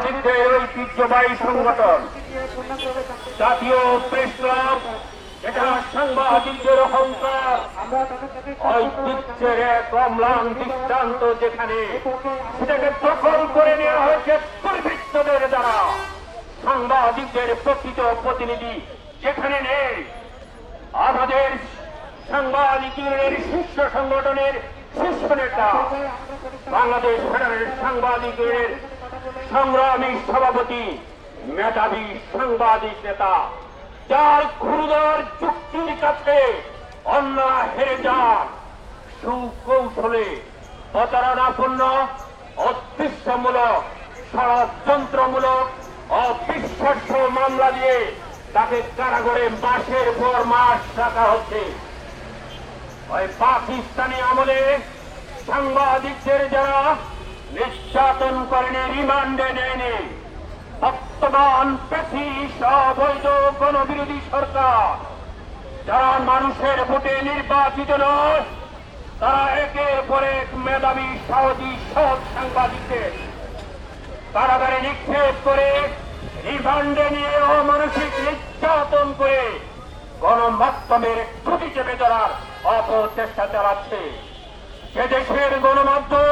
সাংবাদিকদের ঐতিহ্যবাহী সংগঠন জাতীয় প্রেস ক্লাব, এটা সাংবাদিকদের অহংকার ঐতিহ্যের এক অম্লান দৃষ্টান্ত, যেখানে সেটাকে দখল করে নেওয়া হয়েছে দুর্বৃত্তদের দ্বারা। সাংবাদিকদের প্রকৃত প্রতিনিধি যেখানে নেই। আমাদের সাংবাদিকের শীর্ষ সংগঠনের শীর্ষ নেতা, বাংলাদেশ ফেডারেল সাংবাদিকের সংগ্রামী সভাপতি, মেধাবী সাংবাদিক নেতা, যার ক্ষুদ্র চুক্তির কাছে অন্যরা হেরে যান, সুকৌশলে প্রতারণাপূর্ণ, অদৃশ্যমূলক, ষড়যন্ত্রমূলক, অবিশ্বাস্য মামলা দিয়ে তাকে কারাগারে মাসের পর মাস রাখা হচ্ছে। ওই পাকিস্তানি আমলে সাংবাদিকদের যারা নির্যাতন করেনি, রিমান্ডে নেয়নি, বর্তমান ব্রিটিশ অবৈধ গণবিরোধী সরকার যারা মানুষের ভোটে নির্বাচিত নয়, তারা একের পর এক মেধাবী সাহসী সৎ সাংবাদিকদের কারাগারে নিক্ষেপ করে, রিমান্ডে নিয়ে অমানসিক নির্যাতন করে গণমাধ্যমের ত্রুটি চেপে ধরার অপচেষ্টা চালাচ্ছে। যে দেশের গণমাধ্যম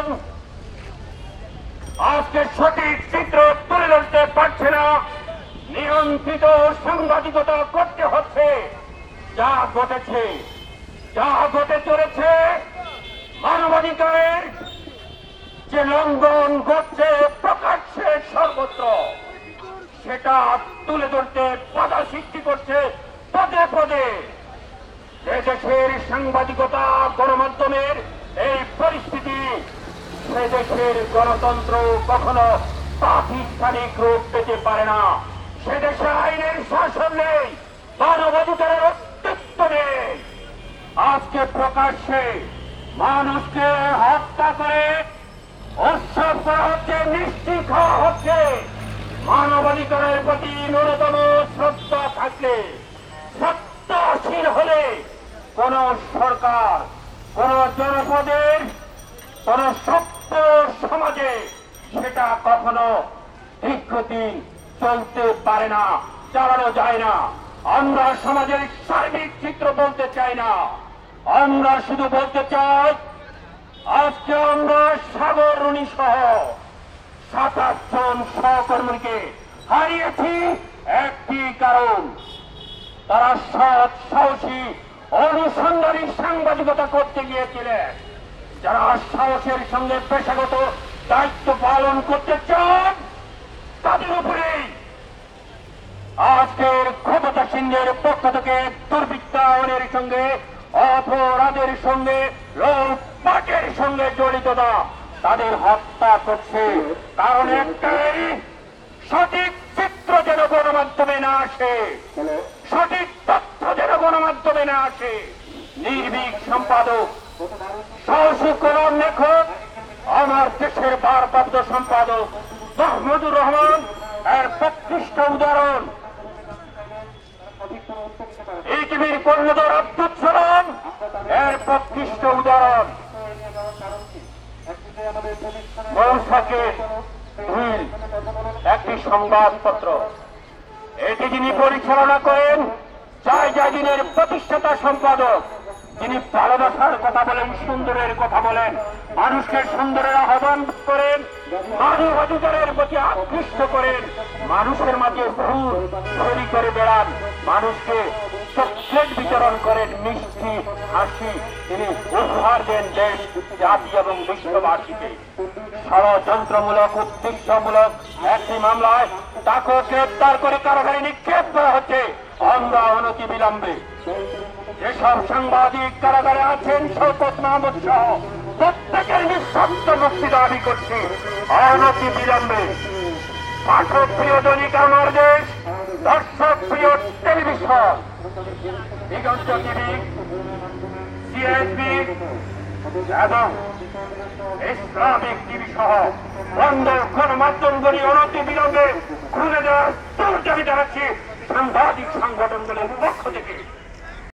আজকে সঠিক চিত্র তুলে ধরতে পারছে না, নিয়ন্ত্রিত সাংবাদিকতা করতে হচ্ছে, যা ঘটেছে, যা ঘটে চলেছে, মানবাধিকারের যে লঙ্ঘন ঘটছে প্রকাশ্যে সর্বত্র, সেটা তুলে ধরতে বাধা সৃষ্টি করছে পদে পদে। দেশের সাংবাদিকতা গণমাধ্যমের এই পরিস্থিতি, সে দেশের গণতন্ত্র কখনো প্রাতিষ্ঠানিক রূপ পেতে পারে না। সে দেশে আইনের শাসন নেই, মানবাধিকারের অস্তিত্ব নেই। আজকে প্রকাশ্যে মানুষকে হত্যা করে উৎসব করা হচ্ছে, নিশ্চিত খাওয়া হচ্ছে। মানবাধিকারের প্রতি ন্যূনতম শ্রদ্ধা থাকলে, সত্যশীল হলে কোন সরকার, কোন জনপদের, কোন সভ্য সমাজে সেটা কখনো দীর্ঘদিন চলতে পারে না, চালানো যায় না। আমরা সমাজের সার্বিক চিত্র বলতে চাই না, আমরা শুধু বলতে চাই আজকে আমরা সাগর রুনি সহ 27 জন সহকর্মীকে হারিয়েছি। একটি কারণ, তারা সৎ সাহসী অনুসন্ধানী সাংবাদিকতা করতে গিয়েছিলেন। যারা সাহসের সঙ্গে পেশাগত দায়িত্ব পালন করতে চান, তাদের উপরে আজকের ক্ষমতাসীনদের পক্ষ থেকে দুর্বৃত্তায়নের সঙ্গে, অপরাধের সঙ্গে, লুটপাটের সঙ্গে জড়িততা তাদের হত্যা করছে। কারণ একটাই, সঠিক চিত্র যেন গণমাধ্যমে না আসে, সঠিক তথ্য যেন গণমাধ্যমে না আসে। নির্ভীক সম্পাদক, সাহসী কলম লেখক, আমার দেশের ভারপ্রাপ্ত সম্পাদক মাহমুদুর রহমান এর প্রকৃষ্ট উদাহরণ। এই টিভির কর্ণধার আব্দুল সালাম এর প্রকৃষ্ট উদাহরণ। একটি সংবাদপত্র, এটি যিনি পরিচালনা করেন জায়দিনের প্রতিষ্ঠাতা সম্পাদক, যিনি ভালোবাসার কথা বলেন, সুন্দরের কথা বলেন, মানুষকে সুন্দরের আহ্বান করেন, মানবাধিকারের প্রতি আকৃষ্ট করেন, মানুষের মাঝে ভুল তৈরি করে বেড়ান, মানুষকে চকলেট বিতরণ করেন, মিষ্টি হাসি তিনি উপহার দেন দেশ, জাতি এবং বিশ্ববাসীকে। ষড়যন্ত্রমূলক, উদ্দেশ্যমূলক একটি মামলায় তাকে গ্রেপ্তার করে কারাগারে নিক্ষেপ করা হচ্ছে। আমরা অনতি বিলম্বে যেসব সাংবাদিক কারাগারে আছেন, শওকত মাহমুদ সহ প্রত্যেকের নিঃশর্ত মুক্তি দাবি করছি অনতি বিলম্বে। পাঠক প্রিয় দৈনিক আমার দেশ, দর্শক প্রিয় টেলিভিশন, দিগন্ত টিভি, সিএসবি এবং ইসলামিক টিভি সহ বন্ধ গণমাধ্যমগুলি অনতি বিলম্বে খুলে দেওয়ার জোর দাবি জানাচ্ছি সাংবাদিক সংগঠনগুলির পক্ষ থেকে।